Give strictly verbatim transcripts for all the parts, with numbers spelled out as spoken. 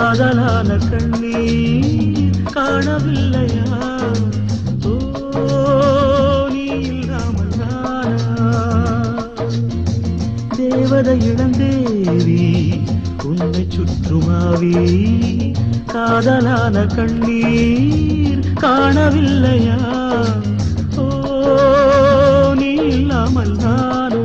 காதலான கண்ணீர் காணவில்லையா? ஓ நீ இல்லாமல் நானா? தேவதை இளந்தேவி உன்னை சுற்றுமாவி காதலான கண்ணீர் காணவில்லையா? ஓ நீ இல்லாமல் நானா?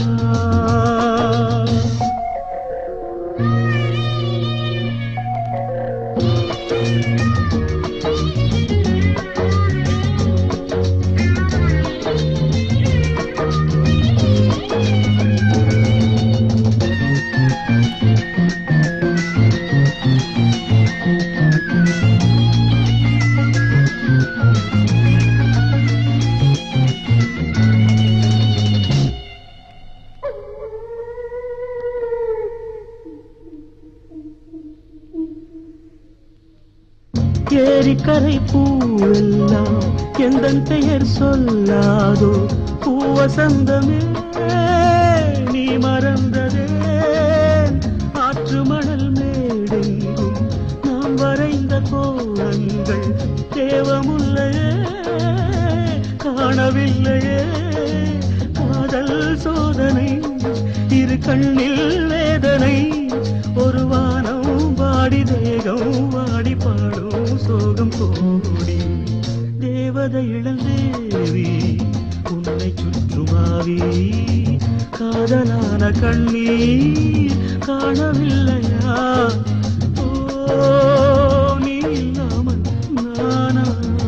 ஏரிக்கரை பூவெல்லாம் எந்தன் பெயர் சொல்லாதோ? பூவசந்தமே நீ மறந்ததே? ஆற்று மணல் மேடெங்கும் நாம் வரைந்த கோலங்கள் தேவமுல்லையே காணவில்லையே? காதல் சோதனை இரு கண்ணில் வேதனை ஒரு வானம் வாடி தேகம் வாடி பாடும் சோகம் கோடி. தேவதை இளந்தேவி உன்னை சுற்றுமாவி காதலான கண்ணீர் காணவில்லையா? ஓ நீ இல்லாமல் நானா?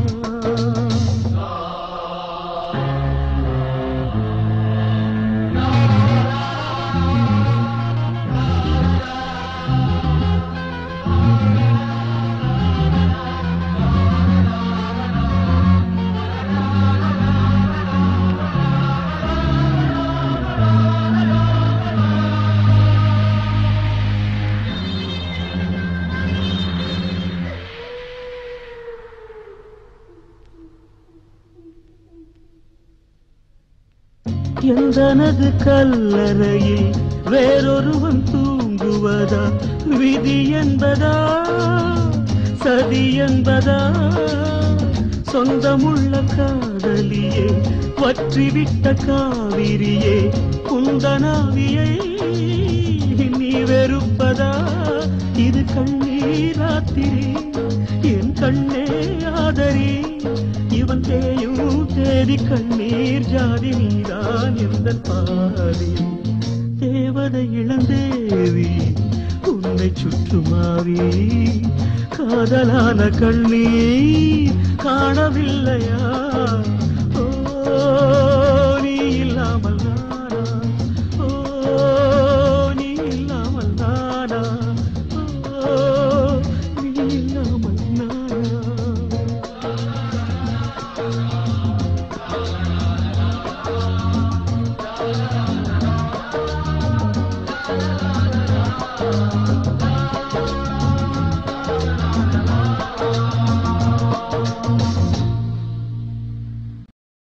எந்தனது கல்லறையில் வேறொருவன் தூங்குவதா? விதி என்பதா சதி என்பதா? சொந்தமுள்ள காதலியே வற்றிவிட்ட காவிரியே குந்தனாவியை நீ வெறுப்பதா? இது கண்ணீர் ராத்திரி என் கண்ணே ஆதரி. இவன் தேயும் தேடி கண்ணீர் ஜாதி நீதான் எந்த பாதி. தேவதை இளந்தேவி உன்னை சுற்றுமாவி காதலான கண்ணீர் காணவில்லையா? ஓ